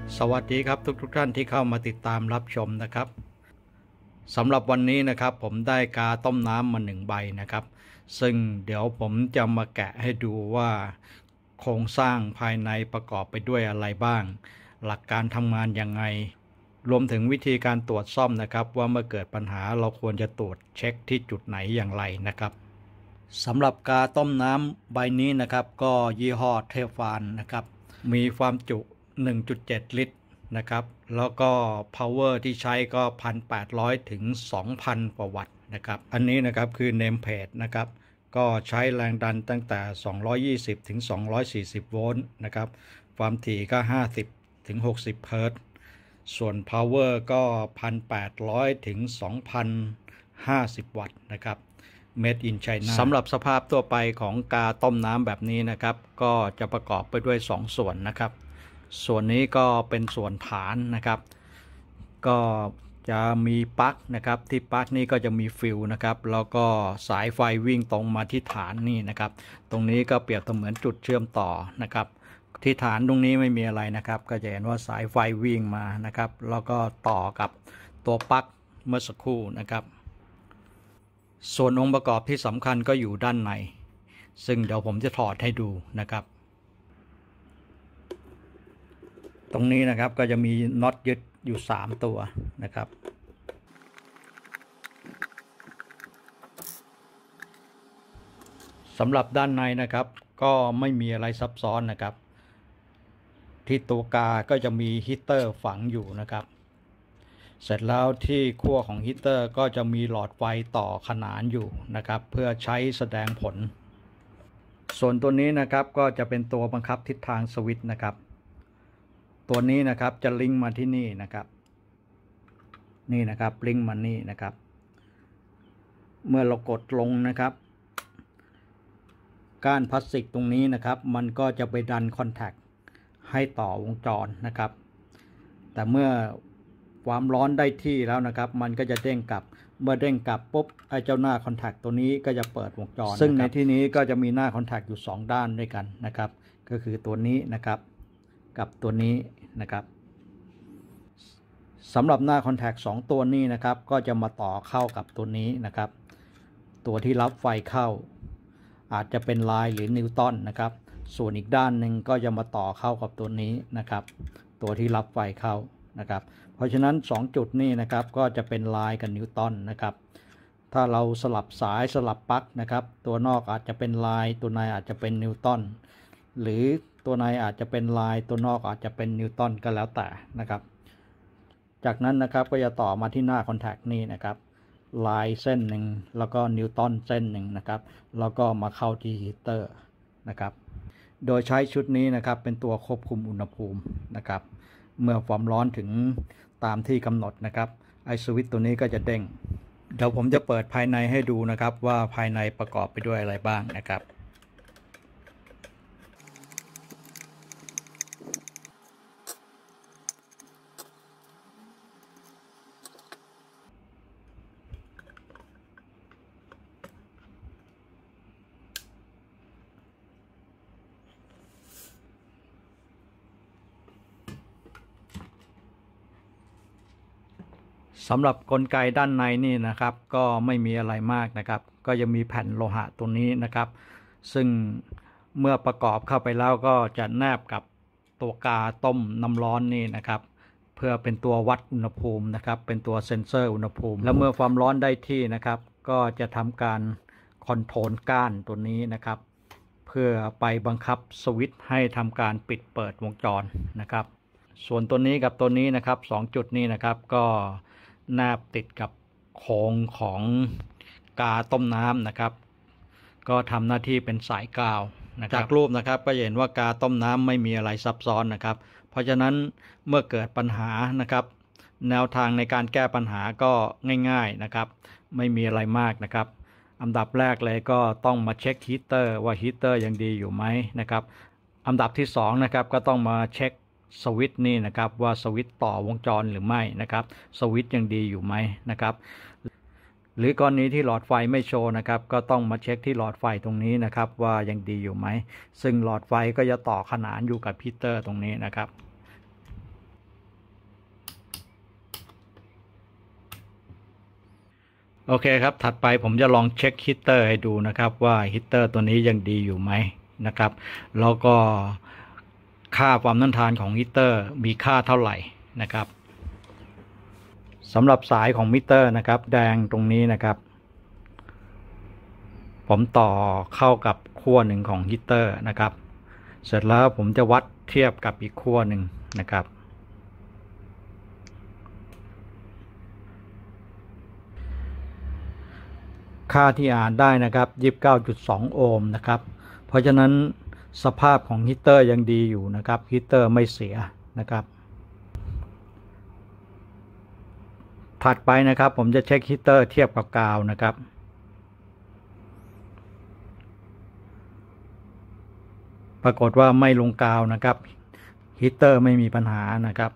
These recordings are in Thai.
สวัสดีครับทุกท่านที่เข้ามาติดตามรับชมนะครับสำหรับวันนี้นะครับผมได้กาต้มน้ำมา1 ใบนะครับซึ่งเดี๋ยวผมจะมาแกะให้ดูว่าโครงสร้างภายในประกอบไปด้วยอะไรบ้างหลักการทำงานยังไงรวมถึงวิธีการตรวจซ่อมนะครับว่าเมื่อเกิดปัญหาเราควรจะตรวจเช็คที่จุดไหนอย่างไรนะครับสำหรับกาต้มน้ำใบนี้นะครับก็ยี่ห้อเทฟานนะครับมีความจุ 1.7 ลิตรนะครับแล้วก็ power ที่ใช้ก็ 1,800 ถึง 2,000 กว่าวัตต์นะครับอันนี้นะครับคือ name plate นะครับก็ใช้แรงดันตั้งแต่ 220 ถึง 240 โวลต์นะครับความถี่ก็ 50 ถึง 60 เฮิรตซ์ส่วน power ก็ 1,800 ถึง 2,050 วัตต์นะครับ Made in China สำหรับสภาพทั่วไปของกาต้มน้ำแบบนี้นะครับก็จะประกอบไปด้วย2 ส่วนนะครับส่วนนี้ก็เป็นส่วนฐานนะครับก็จะมีปลั๊กนะครับที่ปลั๊กนี้ก็จะมีฟิวนะครับแล้วก็สายไฟวิ่งตรงมาที่ฐานนี่นะครับตรงนี้ก็เปรียบเสมือนจุดเชื่อมต่อนะครับที่ฐานตรงนี้ไม่มีอะไรนะครับก็จะเห็นว่าสายไฟวิ่งมานะครับแล้วก็ต่อกับตัวปลั๊กเมื่อสักครู่นะครับส่วนองค์ประกอบที่สำคัญก็อยู่ด้านในซึ่งเดี๋ยวผมจะถอดให้ดูนะครับตรงนี้นะครับก็จะมีน็อตยึดอยู่3 ตัวนะครับสำหรับด้านในนะครับก็ไม่มีอะไรซับซ้อนนะครับที่ตัวกาก็จะมีฮีตเตอร์ฝังอยู่นะครับเสร็จแล้วที่ขั้วของฮีตเตอร์ก็จะมีหลอดไฟต่อขนานอยู่นะครับเพื่อใช้แสดงผลส่วนตัวนี้นะครับก็จะเป็นตัวบังคับทิศทางสวิตช์นะครับตัวนี้นะครับจะลิงก์มาที่นี่นะครับนี่นะครับลิงก์มานี่นะครับเมื่อเรากดลงนะครับก้านพลาสติกตรงนี้นะครับมันก็จะไปดันคอนแทคให้ต่อวงจรนะครับแต่เมื่อความร้อนได้ที่แล้วนะครับมันก็จะเด้งกลับเมื่อเด้งกลับปุ๊บไอ้เจ้าหน้าคอนแทคตัวนี้ก็จะเปิดวงจรซึ่งในที่นี้ก็จะมีหน้าคอนแทคอยู่2 ด้านด้วยกันนะครับก็คือตัวนี้นะครับกับตัวนี้นะครับสำหรับหน้าคอนแทค2 ตัวนี้นะครับก็จะมาต่อเข้ากับตัวนี้นะครับตัวที่รับไฟเข้าอาจจะเป็นไลน์หรือนิวตันนะครับส่วนอีกด้านหนึ่งก็จะมาต่อเข้ากับตัวนี้นะครับตัวที่รับไฟเข้านะครับเพราะฉะนั้น2 จุดนี้นะครับก็จะเป็นไลน์กับนิวตันนะครับถ้าเราสลับสายสลับปลั๊กนะครับตัวนอกอาจจะเป็นไลน์ตัวในอาจจะเป็นนิวตันหรือตัวในอาจจะเป็นไลน์ตัวนอกอาจจะเป็นนิวตันก็แล้วแต่นะครับจากนั้นนะครับก็จะต่อมาที่หน้าคอนแทคนี่นะครับไลน์เส้นหนึ่งแล้วก็นิวตันเส้นหนึ่งนะครับแล้วก็มาเข้าที่ฮีเตอร์นะครับโดยใช้ชุดนี้นะครับเป็นตัวควบคุมอุณหภูมินะครับเมื่อความร้อนถึงตามที่กำหนดนะครับไอสวิตช์ตัวนี้ก็จะเด้งเดี๋ยวผมจะเปิดภายในให้ดูนะครับว่าภายในประกอบไปด้วยอะไรบ้างนะครับสำหรับกลไกด้านในนี่นะครับก็ไม่มีอะไรมากนะครับก็จะมีแผ่นโลหะตัวนี้นะครับซึ่งเมื่อประกอบเข้าไปแล้วก็จะแนบกับตัวกาต้มน้ำร้อนนี่นะครับเพื่อเป็นตัววัดอุณหภูมินะครับเป็นตัวเซ็นเซอร์อุณหภูมิแล้วเมื่อความร้อนได้ที่นะครับก็จะทำการคอนโทรลก้านตัวนี้นะครับเพื่อไปบังคับสวิตช์ให้ทำการปิดเปิดวงจรนะครับส่วนตัวนี้กับตัวนี้นะครับ2 จุดนี้นะครับก็แนบติดกับโครงของกาต้มน้ำนะครับก็ทำหน้าที่เป็นสายกาวนะครับจากรูปนะครับก็เห็นว่ากาต้มน้ำไม่มีอะไรซับซ้อนนะครับเพราะฉะนั้นเมื่อเกิดปัญหานะครับแนวทางในการแก้ปัญหาก็ง่ายๆนะครับไม่มีอะไรมากนะครับอันดับแรกเลยก็ต้องมาเช็คฮีตเตอร์ว่าฮีตเตอร์ยังดีอยู่ไหมนะครับอันดับที่2นะครับก็ต้องมาเช็คสวิตช์นี่นะครับว่าสวิตช์ต่อวงจรหรือไม่นะครับสวิตช์ยังดีอยู่ไหมนะครับหรือกรณีที่หลอดไฟไม่โชว์นะครับก็ต้องมาเช็คที่หลอดไฟตรงนี้นะครับว่ายังดีอยู่ไหมซึ่งหลอดไฟก็จะต่อขนานอยู่กับฮีตเตอร์ตรงนี้นะครับโอเคครับถัดไปผมจะลองเช็คฮีตเตอร์ให้ดูนะครับว่าฮีตเตอร์ตัวนี้ยังดีอยู่ไหมนะครับแล้วก็ค่าความต้านทานของฮีตเตอร์มีค่าเท่าไหร่นะครับสำหรับสายของมิเตอร์นะครับแดงตรงนี้นะครับผมต่อเข้ากับขั้วหนึ่งของฮีตเตอร์นะครับเสร็จแล้วผมจะวัดเทียบกับอีกขั้วหนึ่งนะครับค่าที่อ่านได้นะครับ 29.2 โอห์มนะครับเพราะฉะนั้นสภาพของฮีตเตอร์ยังดีอยู่นะครับฮีตเตอร์ไม่เสียนะครับถัดไปนะครับผมจะเช็คฮีตเตอร์เทียบกับกาวนะครับปรากฏว่าไม่ลงกาวนะครับฮีตเตอร์ไม่มีปัญหานะครับ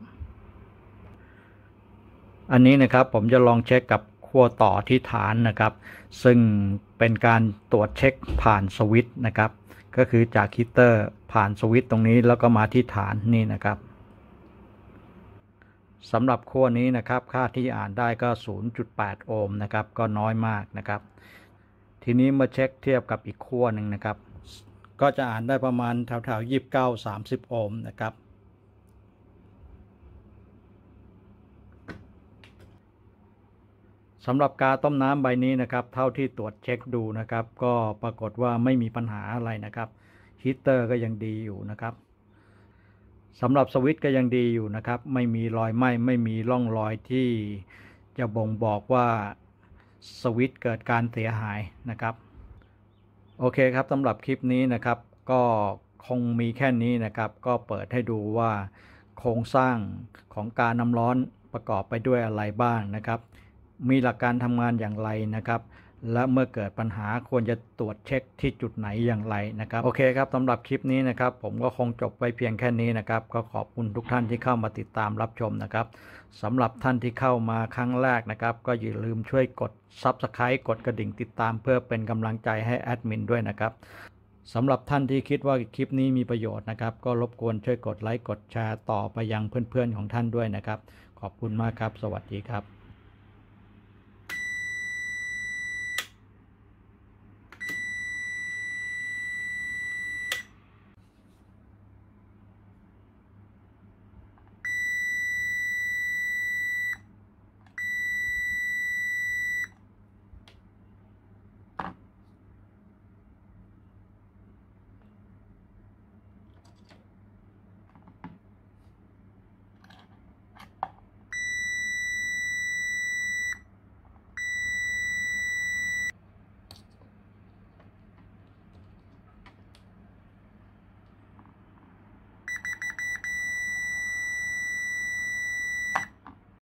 อันนี้นะครับผมจะลองเช็คกับขั้วต่อที่ฐานนะครับซึ่งเป็นการตรวจเช็คผ่านสวิตช์นะครับก็คือจากฮีตเตอร์ผ่านสวิตช์ตรงนี้แล้วก็มาที่ฐานนี่นะครับสำหรับขั้วนี้นะครับค่าที่อ่านได้ก็ 0.8 โอห์มนะครับก็น้อยมากนะครับทีนี้มาเช็คเทียบกับอีกขั้วหนึ่งนะครับก็จะอ่านได้ประมาณแถวๆ29-30 โอห์มนะครับสำหรับกาต้มน้ำใบนี้นะครับเท่าที่ตรวจเช็คดูนะครับก็ปรากฏว่าไม่มีปัญหาอะไรนะครับฮีตเตอร์ก็ยังดีอยู่นะครับสำหรับสวิตช์ก็ยังดีอยู่นะครับไม่มีรอยไหม้ไม่มีร่องรอยที่จะบ่งบอกว่าสวิตช์เกิดการเสียหายนะครับโอเคครับสำหรับคลิปนี้นะครับก็คงมีแค่นี้นะครับก็เปิดให้ดูว่าโครงสร้างของการน้ำร้อนประกอบไปด้วยอะไรบ้างนะครับมีหลักการทำงานอย่างไรนะครับและเมื่อเกิดปัญหาควรจะตรวจเช็คที่จุดไหนอย่างไรนะครับโอเคครับสำหรับคลิปนี้นะครับผมก็คงจบไว้เพียงแค่นี้นะครับก็ขอบคุณทุกท่านที่เข้ามาติดตามรับชมนะครับสำหรับท่านที่เข้ามาครั้งแรกนะครับก็อย่าลืมช่วยกด Subscribe กดกระดิ่งติดตามเพื่อเป็นกำลังใจให้แอดมินด้วยนะครับสำหรับท่านที่คิดว่าคลิปนี้มีประโยชน์นะครับก็รบกวนช่วยกดไลค์กดแชร์ต่อไปยังเพื่อนๆของท่านด้วยนะครับขอบคุณมากครับสวัสดีครับ